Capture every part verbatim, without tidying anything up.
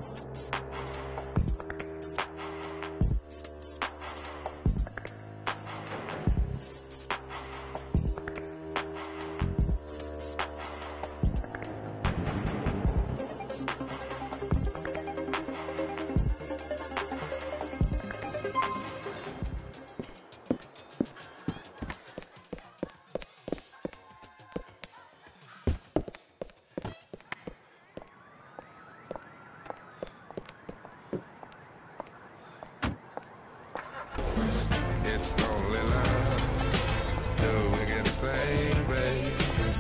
It's only love, doing its thing, babe.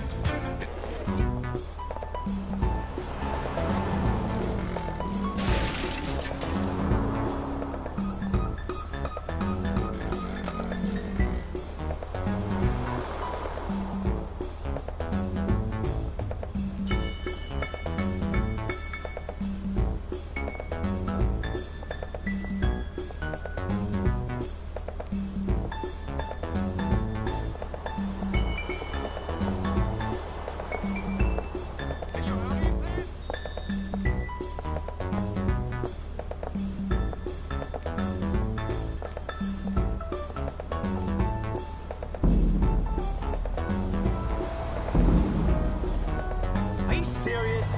Serious?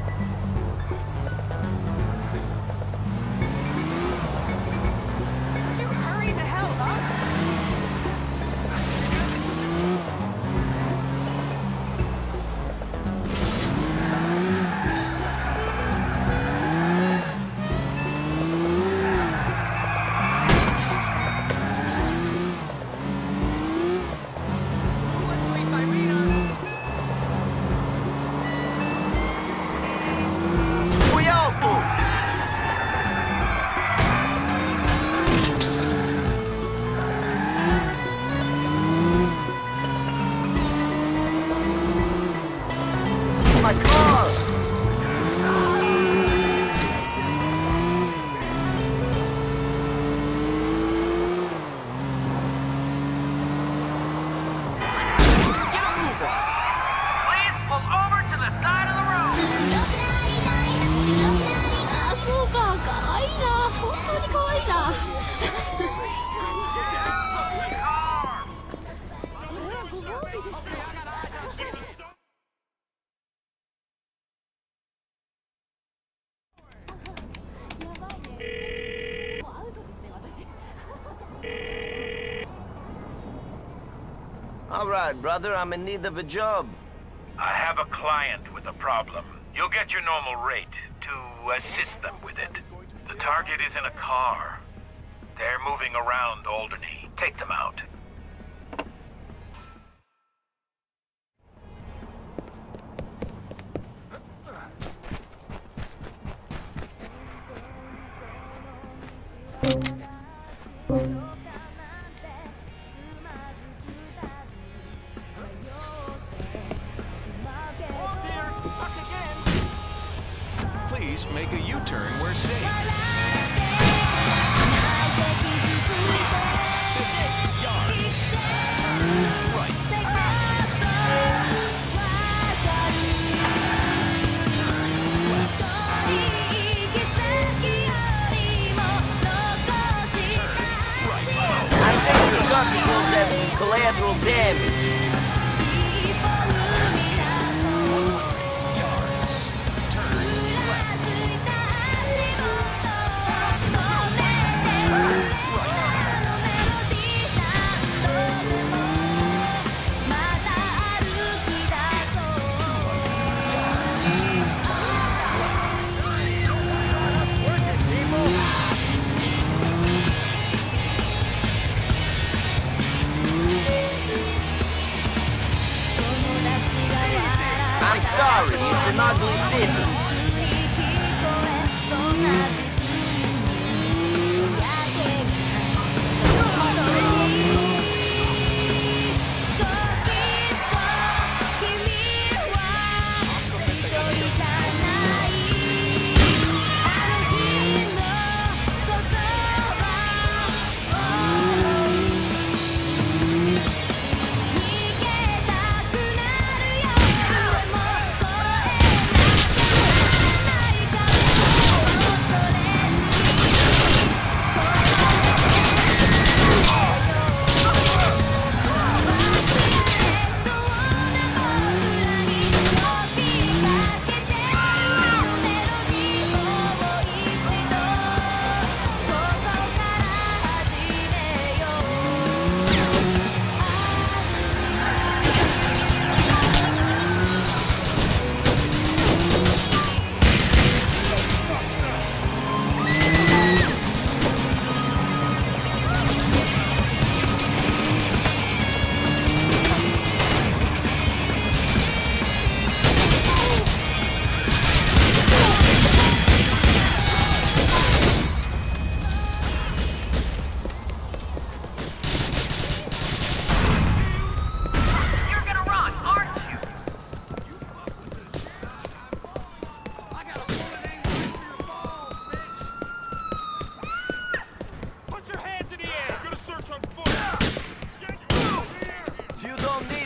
Would you hurry the hell up? My car! Please pull over to the side of the road. あ、そうか、可愛いな。本当に可愛いじゃん。 All right, brother, I'm in need of a job. I have a client with a problem. You'll get your normal rate to assist them with it. The target is in a car. They're moving around Alderney. Take them out. Please make a U-turn where safe. Collateral damage. I'm sorry, it's an ugly city.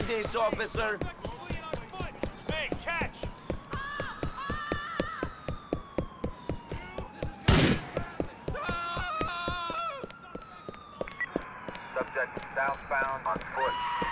this, officer. Hey, catch! Subject southbound on foot.